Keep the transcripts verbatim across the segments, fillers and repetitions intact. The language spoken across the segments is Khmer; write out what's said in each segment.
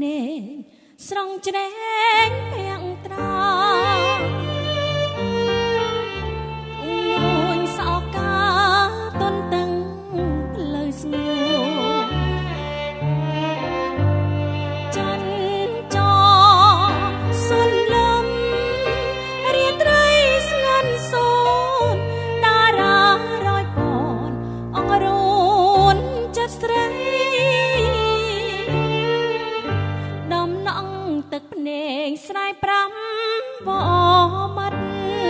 នេស្រងច្រែងពាំងត្រានួនសោកាតនតឹងលើស្ងួរចាន់ចោសុនលំរៀនត្រីស្ងាត់សូនតារារយពនអងរូនចិត្តស្រីដំណងទឹកភ្នែកស្រ័យប្រាំវមាត់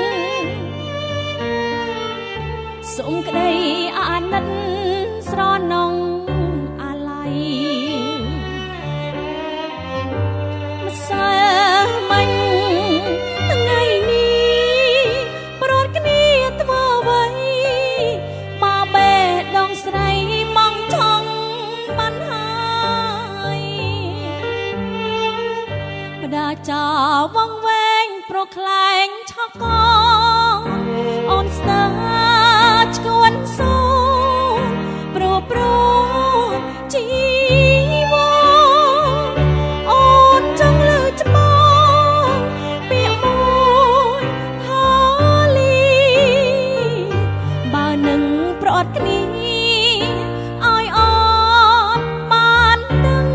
សុំក្តីអាណិតស្រនងអាឡ័យម្សិលមិញថ្ងៃនេះប្រត់គ្នាធ្វើអ្វីមកបេះដងស្រីមកចង់បានហើយម្ដាចោវងវែងប្រខ្លែងឆក់កងអូនស្ទើឈួនសូនព្រោះព្រោះជីវងអូនចង់លើច្បងពាក្យមួយថាលីបើនឹងប្រត់គ្នាឲ្យអូនបានដឹង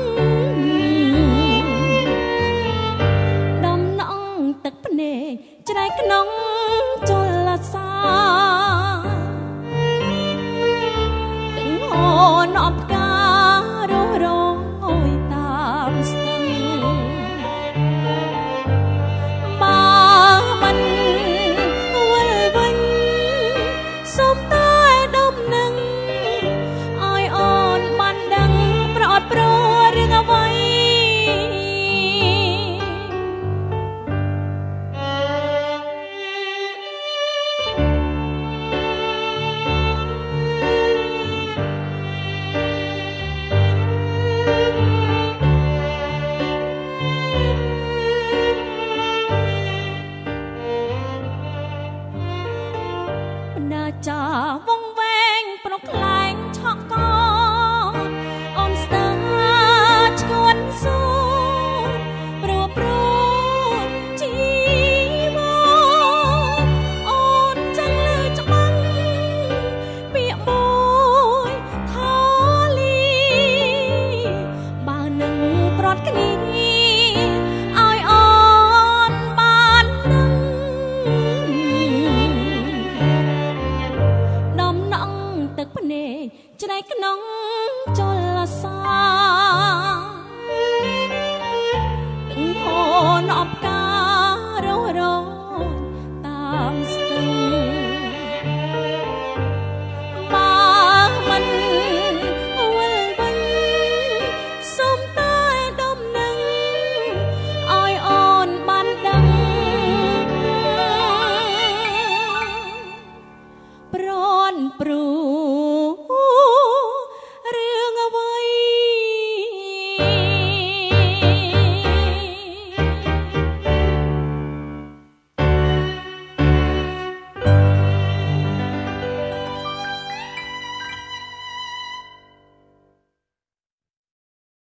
ដំណងទឹកភ្នែកច្រែកក្នុងចលសាទាំងអូនអបការររយតាមស្ទឹងបើមិនវិលវិញសូមតែដំណឹងឲ្យអូនបានដឹងប្រអត់ប្ររឿងអ្វី